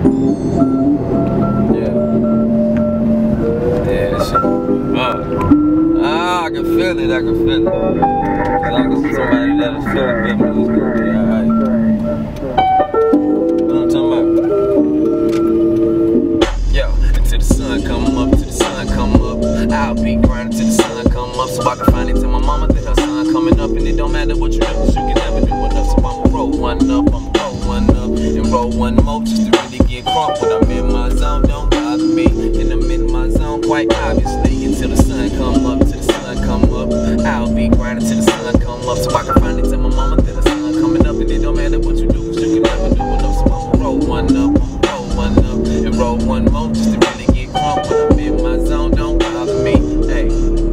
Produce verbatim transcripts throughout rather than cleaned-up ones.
Yeah. Yeah, this shit. Uh. Ah, I can feel it, I can feel it. As long as somebody that is feeling good, it's gonna be alright. You know what I'm talking about? Yo, until the sun come up, till the sun come up, I'll be grinding till the sun come up, so I can finally tell my mama that her son coming up, and it don't matter what you do, 'cause you can never do enough. So I'ma roll one up, I'ma roll one up, and roll one more just to really get crunk. When I'm in my zone, don't bother me, and I'm in my zone quite obviously. Until the sun come up, till the sun come up, I'll be grinding till the sun come up, so I can finally tell my mama that her son coming up, and it don't matter what you do, 'cause you can never do enough. So I'ma roll one up, roll one up, and roll one more just to really get crunk. When I'm in my zone, don't bother me. Hey,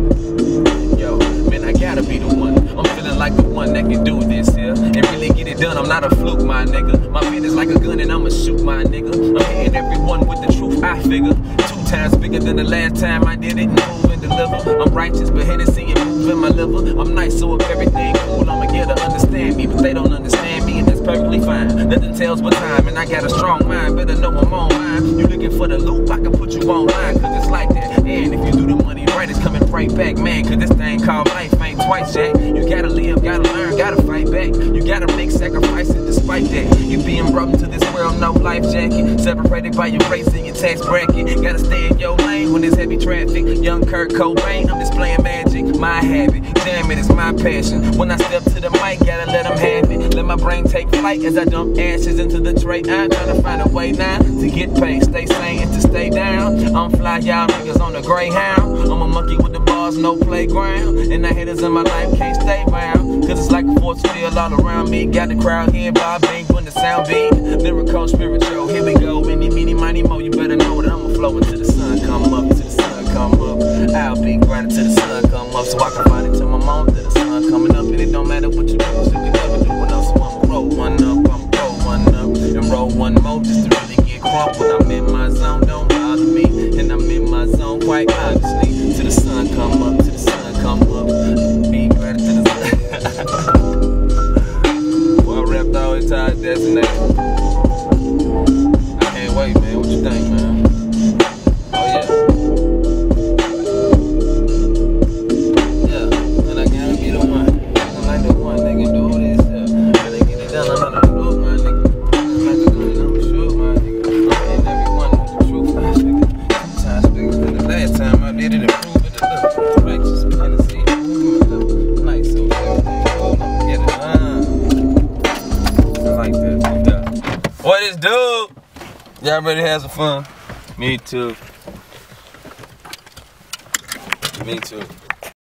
yo, man, I gotta be the one. I'm feeling like the one that can do this here and really get it done. I'm not a fluke, my nigga. My pen is like a gun and I'ma shoot, my nigga. I'm hitting everyone with the truth, I figure. Two times bigger than the last time I did it. Move and deliver. I'm righteous, but Hennessy and move in my liver. I'm nice, so if everything cool, I'ma get to understand me. But they don't understand me, and that's perfectly fine. Nothing tells but time, and I got a strong mind. Better know I'm on mine. You looking for the loop, I can put you online, cause it's like that. And if you do the money right, it's coming right back, man. Cause this thing called life ain't twice, Jack. You gotta live, gotta learn, gotta fight back. You gotta make sacrifices despite that. You being brought into this world, no life jacket. Separated by your race and your tax bracket. Gotta stay in your lane when there's heavy traffic. Young Kurt Cobain, I'm displaying magic. My habit, jamming is my passion. When I step to the mic, gotta let them have it. Let my brain take flight as I dump ashes into the tray. I'm trying to find a way now to get paid. Stay sane and to stay down. I'm fly, y'all niggas on the Greyhound. I'm a monkey with the bars, no playground. And the haters in my life can't stay round. Cause it's like a force field all around me. Got the crowd here, Bob Bing when the sound beat. Lyrical, spiritual, here we go. Any, meeny, miny, mo, you better know that I'ma flow until the sun come up, till the sun come up. I'll be grinding till the sun come up, so I can find it to my mom that the sun coming up. And it don't matter what you do, you can never do what else. So I'ma roll one up, I'ma roll one up, and roll one more just to really get crunk. When I'm in my zone, don't bother me, and I'm in my zone quite honestly. Till the sun come up, till the sun come up, be grinding till the sun. Well, I rapped all the time, destination. I can't wait, man. What you think, man? Oh yeah. Yeah, and I gotta be the one. I'm like the one that can do this. Yeah. Really get it done. I'm not a loop, my nigga. I'm like the one, I'm a shoot, my nigga. I'm hitting everyone with the truth, my nigga. Sometimes bigger than the last time I did it, improve it a little. Righteous, Hennessy, moving a little. Nice, so everything cool, I'ma get it done. I like that. Yeah. What is dude? Y'all ready to have some fun? Me too. Me too.